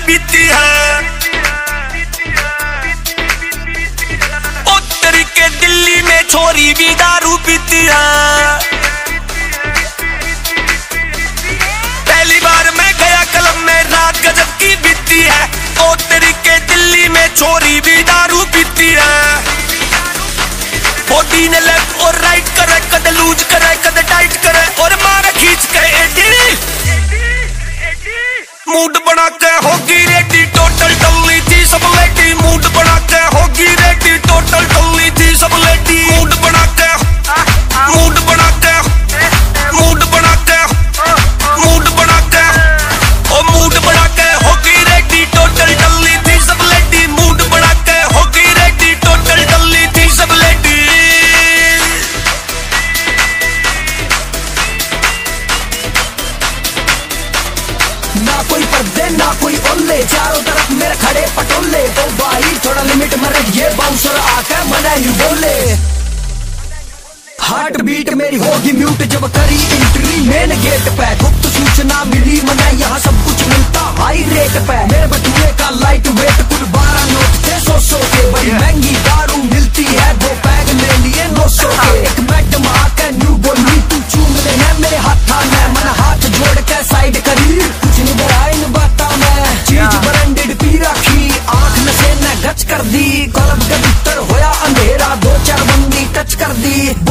पीती है। उत्तर के दिल्ली में छोरी भी दारू पीती है। पहली बार मैं गया क्लब में, रात गजब की बीती है। उत्तर के दिल्ली में छोरी भी दारू पीती है। बॉडी ने लेफ्ट और राइट करे, कद लूज करे कद टाइट करे, और मारे खींच के एडी। मूड बना के होगी रेडी, टोटल टल्ली थी सब लेडी। मूड बना के होगी रेडी, टोटल टल्ली थी सब लेडी। मूड बना के, मूड बना के, मूड बना के, मूड बना के, ओ मूड बना के होगी रेडी, टोटल टल्ली थी सब लेडी। मूड बना के होगी रेडी, टोटल टल्ली थी सब लेडी। ना कोई पर्दे ना कोई ओले, चारों तरफ मेरे खड़े पटोले। तो भाई थोड़ा लिमिट में रहिए, बाउंसर आकर मना ही बोले। हार्ट बीट मेरी होगी म्यूट जब करी एंट्री मेन गेट पे। गुप्त सूचना मिली मना, यहाँ सब कुछ मिलता हाई रेट पे। मेरे बटुए का लाइट वेट कुल 12 नोट थे 100 के। बड़ी महंगी दारू मिलती है, 2 पैग ले लिए 900 के। एक मैडम आकर न्यू बोली, तू चूम लेना मेरे हाथा में। मन हाथ जोड़ के साइड करी, कुछ नहीं बड़ा इन बाता में। चीज ब्रांडेड पी रखी, आंख नशे ने गच कर दी। क्लब के भीतर होया अंधेरा, 2-4 बंदी टच कर दी।